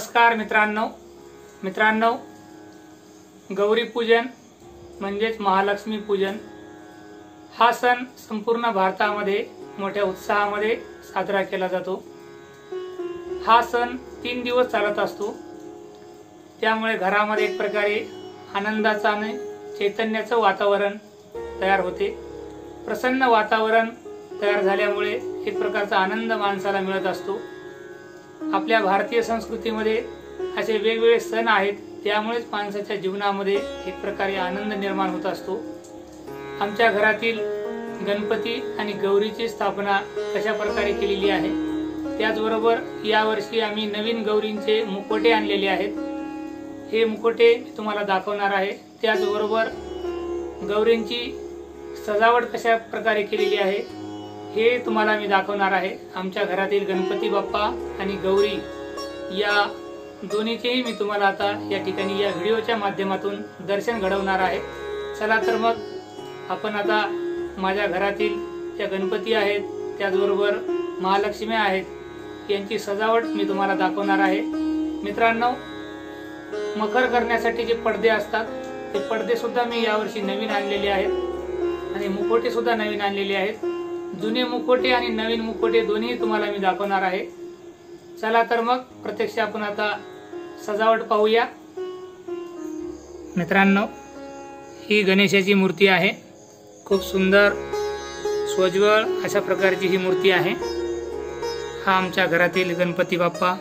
नमस्कार मित्रांनो, गौरी पूजन म्हणजेच महालक्ष्मी पूजन हा सण संपूर्ण भारतामध्ये मोठ्या उत्साहामध्ये साजरा केला जातो। हा सण 3 दिवस चालत असतो। त्यामुळे घरामध्ये एक प्रकारे आनंदाचा आणि चैतन्याचं वातावरण तयार होते। प्रसन्न वातावरण तयार झाल्यामुळे एक प्रकारचा आनंद माणसाला मिळत असतो। आपल्या भारतीय संस्कृतीमध्ये असे वेगवेगळे सण आहेत, त्यामुळेच माणसाच्या जीवनामध्ये एक प्रकारे आनंद निर्माण होत असतो। आमच्या घरातील गणपती आणि गौरीची स्थापना कशा प्रकारे केलेली आहे, त्याचबरोबर यावर्षी आम्ही नवीन गौरींचे मुखोटे आणलेले आहेत। हे मुखोटे तुम्हाला दाखवणार आहे। त्याचबरोबर गौरींची सजावट कशा प्रकारे केलेली आहे हे तुम्हाला मी दाखवणार आहे। आमच्या घरातील गणपती बाप्पा आणि गौरी या दोन्हीचेही मी तुम्हाला आता या ठिकाणी या व्हिडिओच्या माध्यमातून दर्शन घडवणार आहे। चला तर मग आपण आता माझ्या घरातील ज्या गणपती आहेत, त्याचबरोबर महालक्ष्मी आहेत, यांची सजावट मी तुम्हाला दाखवणार आहे। मित्रांनो, मखर करण्यासाठी जे पडदे असतात ते पडदे सुद्धा मी यावर्षी नवीन आणलेले आहेत आणि मुखोटे सुद्धा नवीन आणलेले आहेत। जुने मुखोटे आणि नवीन मुखोटे दोन्ही तुम्हाला मी दाखवणार आहे। चला तर मग प्रत्यक्ष आपण आता सजावट पाहूया। मित्रांनो, ही गणेशाची मूर्ती आहे। खूप सुंदर सोज्वळ अशा प्रकारची ही मूर्ती आहे। हा आमच्या घरातील गणपती बाप्पा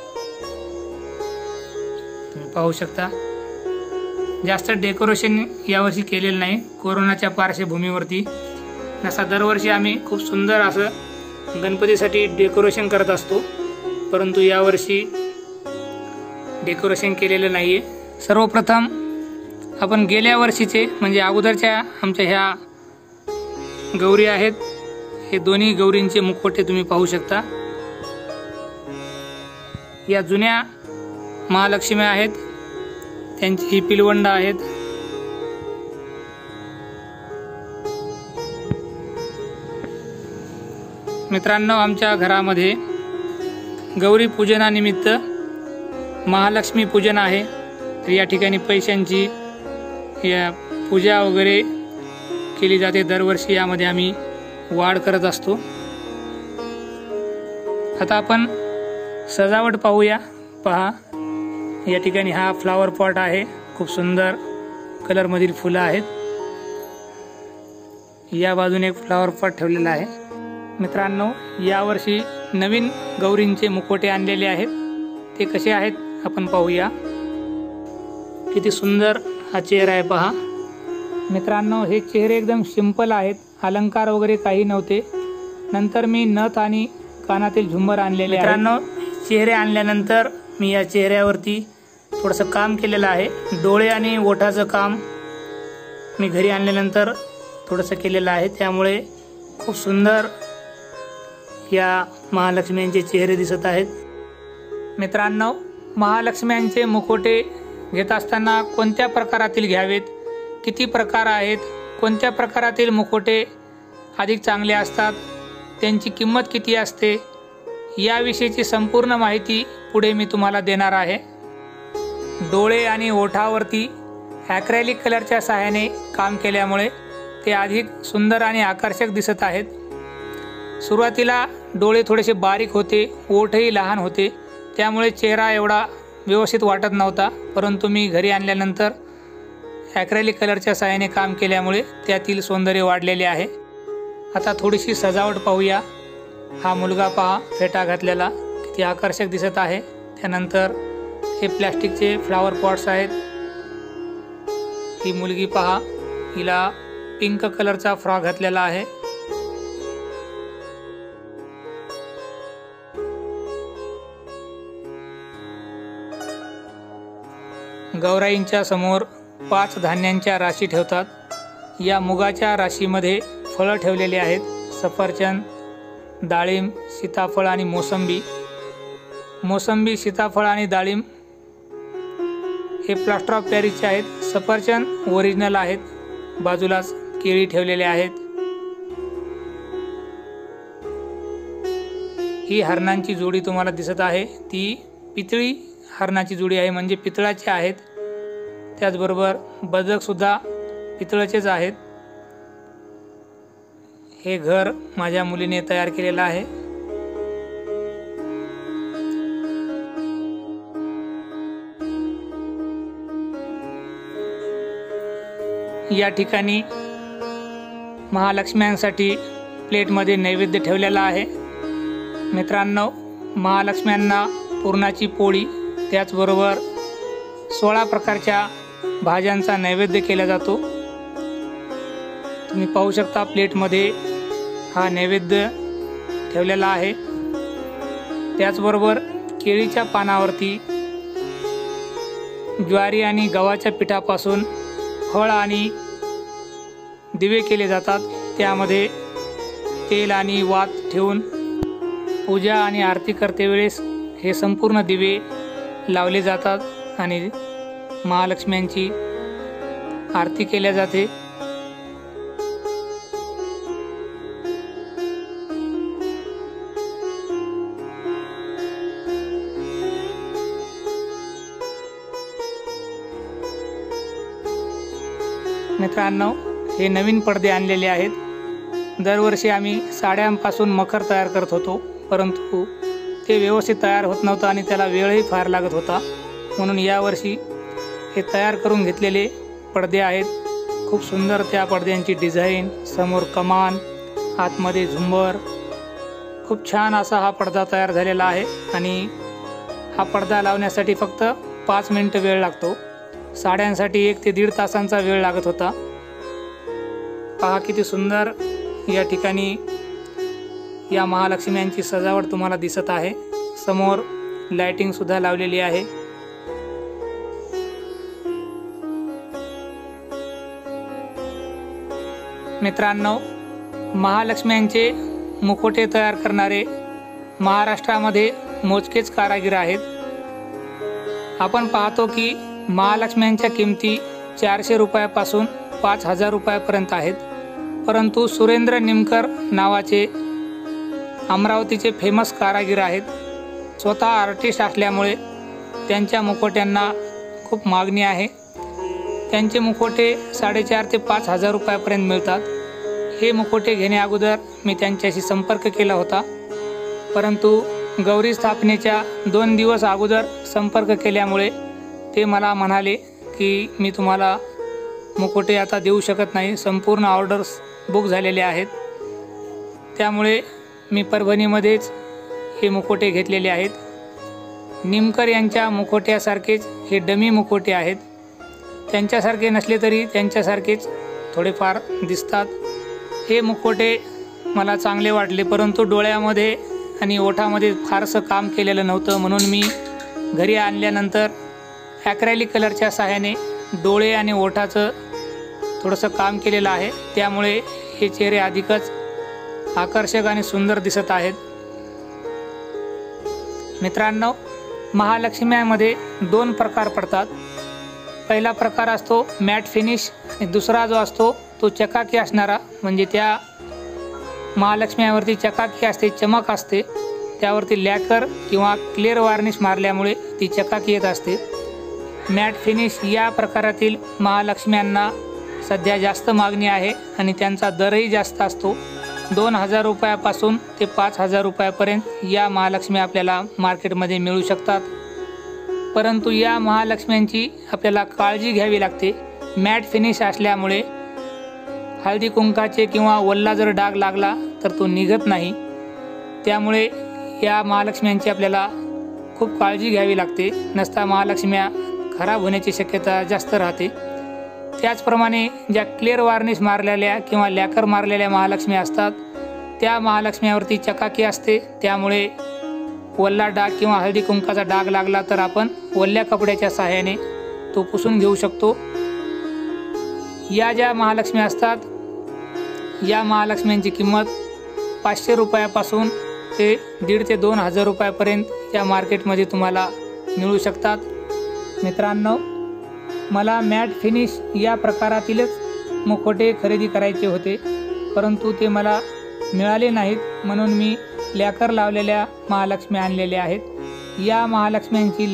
तुम्ही पाहू शकता। जास्त डेकोरेशन यावर्षी केलेलं नाही, कोरोनाच्या पार्श्वभूमीवरती। जसा दरवर्षी आम्ही खूप सुंदर असं गणपतीसाठी डेकोरेशन करत असतो, परंतु यावर्षी डेकोरेशन केलेलं नाहीये। सर्वप्रथम आपण गेल्या वर्षीचे म्हणजे अगोदरच्या आमच्या ह्या गौरी आहेत, हे दोन्ही गौरींचे मुखोटे तुम्ही पाहू शकता। या जुन्या महालक्ष्मी आहेत, त्यांची ही पिलवंड आहेत। मित्रांनो, आमच्या घरामध्ये गौरी पूजनानिमित्त महालक्ष्मी पूजन आहे। तर या ठिकाणी पैशांची या पूजा वगैरे केली जाते। दरवर्षी यामध्ये आम्ही वाढ करत असतो। आता आपण सजावट पाहूया। पहा, या ठिकाणी हा फ्लावर पॉट आहे, खूप सुंदर कलर मधील फुलं आहेत। या बाजूने एक फ्लावर पॉट ठेवलेला आहे। मित्रांनो, यावर्षी नवीन गौरींचे मुखोटे आणलेले आहेत, ते कसे आहेत आपण पाहूया। किती सुंदर हा चेहरा आहे पहा। मित्रांनो, हे चेहरे एकदम सिंपल आहेत, अलंकार वगैरे काही नव्हते। नंतर मी नथ आणि कानातील झुंबर आणलेले आहेत। मित्रांनो, चेहरे आणल्यानंतर मी या चेहऱ्यावरती थोडंसं काम केलेलं आहे। डोळे आणि ओठाचं काम मी घरी आणल्यानंतर थोडंसं केलेलं आहे, त्यामुळे खूप सुंदर या महालक्ष्म्यांचे चेहरे दिसत आहेत। मित्रांनो, महालक्ष्म्यांचे मुखोटे घेत असताना कोणत्या प्रकारातील घ्यावेत, किती प्रकार आहेत, कोणत्या प्रकारातील मुखोटे अधिक चांगले असतात, त्यांची किंमत किती असते, याविषयीची संपूर्ण माहिती पुढे मी तुम्हाला देणार आहे। डोळे आणि ओठावरती ॲक्रेलिक कलरच्या सहाय्याने काम केल्यामुळे ते अधिक सुंदर आणि आकर्षक दिसत आहेत। सुरुवातीला डोळे थोडेसे बारीक होते, ओठही लहान होते, त्यामुळे चेहरा एवढा व्यवस्थित वाटत नव्हता, परंतु मी घरी आणल्यानंतर ॲक्रेलिक कलरच्या सहाय्याने काम केल्यामुळे त्यातील सौंदर्य वाढलेले आहे। आता थोडीशी सजावट पाहूया। हा मुलगा पहा, फेटा घातलेला किती आकर्षक दिसत आहे। त्यानंतर हे प्लॅस्टिकचे फ्लावर पॉट्स आहेत। ही मुलगी पहा, हिला पिंक कलरचा फ्रॉक घातलेला आहे। गौराईंच्या समोर 5 धान्यांच्या राशी ठेवतात। या मुगाच्या राशीमध्ये फळं ठेवलेली आहेत, सफरचंद, डाळिंब, सीताफळ आणि मोसंबी। मोसंबी, सीताफळ आणि डाळिंब हे प्लास्टर ऑफ पॅरिसचे आहेत। सफरचंद ओरिजिनल आहेत। बाजूलाच केळी ठेवलेले आहेत। ही हरणांची जोडी तुम्हाला दिसत आहे, ती पितळी हरणाची जुडी आहे, म्हणजे पितळाची आहेत. त्याचबरोबर बदकसुद्धा पितळाचेच आहेत. हे घर माझ्या मुलीने तयार केलेलं आहे. या ठिकाणी महालक्ष्म्यांसाठी प्लेटमध्ये नैवेद्य ठेवलेला आहे. मित्रांनो, महालक्ष्म्यांना पुरणाची पोळी त्याचबरोबर 16 प्रकारच्या भाज्यांचा नैवेद्य केला जातो. तुम्ही पाहू शकता प्लेटमध्ये हा नैवेद्य ठेवलेला आहे. त्याचबरोबर केळीच्या पानावरती ज्वारी आणि गव्हाच्या पिठापासून फळ आणि दिवे केले जातात. त्यामध्ये तेल आणि वात ठेवून पूजा आणि आरती करते वेळेस हे संपूर्ण दिवे लावले जातात आणि महालक्ष्म्यांची आरती केल्या जाते. मित्रांनो, हे नवीन पडदे आणलेले आहेत. दरवर्षी आम्ही साड्यांपासून मखर तयार करत होतो, परंतु ते व्यवस्थित तयार होत नव्हतं आणि त्याला वेळही फार लागत होता. म्हणून यावर्षी हे तयार करून घेतलेले पडदे आहेत. खूप सुंदर त्या पडद्यांची डिझाईन, समोर कमान, आतमध्ये झुंबर, खूप छान असा हा पडदा तयार झालेला आहे. आणि हा पडदा लावण्यासाठी फक्त 5 मिनिटं वेळ लागतो. साड्यांसाठी 1 ते 1.5 तासांचा वेळ लागत होता. पहा किती सुंदर या ठिकाणी या महालक्ष्म्यांची सजावट तुम्हाला दिसत आहे. समोर लाइटिंग सुद्धा लावलेली आहे. मित्रांनो, महालक्ष्म्यांचे मुखोटे तयार करणारे महाराष्ट्रामध्ये मोजकेच कारागीर आहेत. आपण पाहतो की महालक्ष्म्यांच्या किमती 400 रुपयापासून 5000 रुपयापर्यंत आहेत. परंतु सुरेंद्र निमकर नावाचे अमरावतीचे फेमस कारागीर आहेत. स्वतः आर्टिस्ट असल्यामुळे त्यांच्या मुखोट्यांना खूप मागणी आहे. त्यांचे मुखोटे 4,500 ते 5,000 रुपयापर्यंत मिळतात. हे मुखोटे घेण्या अगोदर मी त्यांच्याशी संपर्क केला होता, परंतु गौरी स्थापनेच्या 2 दिवस अगोदर संपर्क केल्यामुळे ते मला म्हणाले की मी तुम्हाला मुखोटे आता देऊ शकत नाही, संपूर्ण ऑर्डर्स बुक झालेले आहेत. त्यामुळे मी परभणीमध्येच हे मुखोटे घेतलेले आहेत. निमकर यांच्या मुखोट्यासारखेच हे डमी मुखोटे आहेत. त्यांच्यासारखे नसले तरी त्यांच्यासारखेच थोडेफार दिसतात. हे मुखोटे मला चांगले वाटले, परंतु डोळ्यामध्ये आणि ओठामध्ये फारसं काम केलेलं नव्हतं. म्हणून मी घरी आणल्यानंतर ॲक्रेलिक कलरच्या सहाय्याने डोळे आणि ओठाचं थोडंसं काम केलेलं आहे. त्यामुळे हे चेहरे अधिकच आकर्षक आणि सुंदर दिसत आहेत. मित्रांनो, महालक्ष्म्यामध्ये 2 प्रकार पडतात. पहिला प्रकार असतो मॅट फिनिश आणि दुसरा जो असतो तो चकाकी असणारा, म्हणजे त्या महालक्ष्म्यावरती चकाकी असते, चमक असते. त्यावरती लॅकर किंवा क्लिअर वार्निश मारल्यामुळे ती चकाकी येत असते. मॅट फिनिश या प्रकारातील महालक्ष्म्यांना सध्या जास्त मागणी आहे आणि त्यांचा दरही जास्त असतो. 2000 रुपयापासून ते 5000 रुपयापर्यंत या महालक्ष्म्या आपल्याला मार्केटमध्ये मिळू शकतात. परंतु या महालक्ष्म्यांची आपल्याला काळजी घ्यावी लागते. मॅट फिनिश असल्यामुळे हळदी कुंकाचे किंवा वल्ला जर डाग लागला तर तो निघत नाही. त्यामुळे या महालक्ष्म्यांची आपल्याला खूप काळजी घ्यावी लागते, नसता महालक्ष्म्या खराब होण्याची शक्यता जास्त राहते. त्याचप्रमाणे ज्या क्लिअर वार्निश मारलेल्या किंवा लॅकर मारलेल्या महालक्ष्म्या असतात त्या महालक्ष्म्यावरती चकाकी असते. त्यामुळे वल्ला डाग किंवा हळदी कुंकाचा डाग लागला तर आपण वल्ल्या कपड्याच्या सहाय्याने तो पुसून घेऊ शकतो. या ज्या महालक्ष्म्या असतात या महालक्ष्म्यांची किंमत 500 रुपयापासून ते 1,500 ते 2,000 रुपयापर्यंत या मार्केटमध्ये तुम्हाला मिळू शकतात. मित्रांनो, मला मॅट फिनिश या प्रकारातीलच मुखोटे खरेदी करायचे होते, परंतु ते मला मिळाले नाहीत. म्हणून मी लॅकर लावलेल्या महालक्ष्म्या आणलेल्या आहेत. या महालक्ष्म्यांची लाईफ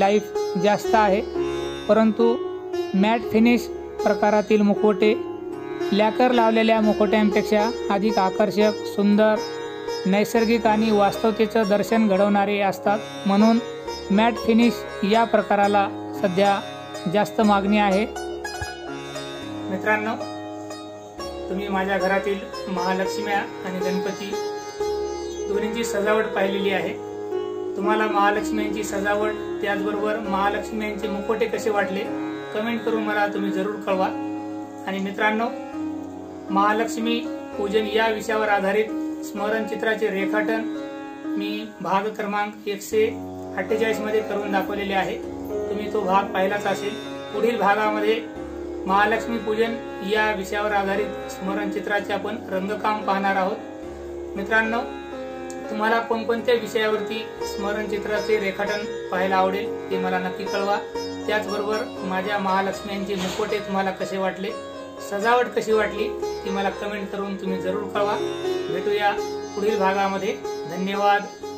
जास्त आहे, परंतु मॅट फिनिश प्रकारातील मुखवटे लॅकर लावलेल्या मुखवट्यांपेक्षा अधिक आकर्षक, सुंदर, नैसर्गिक आणि वास्तवतेचं दर्शन घडवणारे असतात. म्हणून मॅट फिनिश या प्रकाराला सध्या जास्त मागणी आहे. मित्रांनो, तुम्ही माझ्या घरातील महालक्ष्म्या आणि गणपती दोन्हींची सजावट पाहिलेली आहे. तुम्हाला महालक्ष्म्यांची सजावट त्याचबरोबर महालक्ष्म्यांचे मुखवटे कसे वाटले कमेंट करून मला तुम्ही जरूर कळवा. आणि मित्रांनो, महालक्ष्मी पूजन या विषयावर आधारित स्मरणचित्राचे रेखाटन मी भाग क्रमांक 148 मध्ये करून दाखवलेले आहे. तुम्ही तो भाग पाहिलाच असेल. पुढील भागामध्ये महालक्ष्मी पूजन या विषयावर आधारित स्मरणचित्राचे आपण रंगकाम पाहणार आहोत. मित्रांनो, तुम्हाला कोणकोणत्या विषयावरती स्मरणचित्राचे रेखाटन पाहायला आवडेल ते मला नक्की कळवा. त्याचबरोबर माझ्या महालक्ष्म्यांचे मुखवटे तुम्हाला कसे वाटले, सजावट कशी वाटली ती मला कमेंट करून तुम्ही जरूर कळवा. भेटूया पुढील भागामध्ये. धन्यवाद.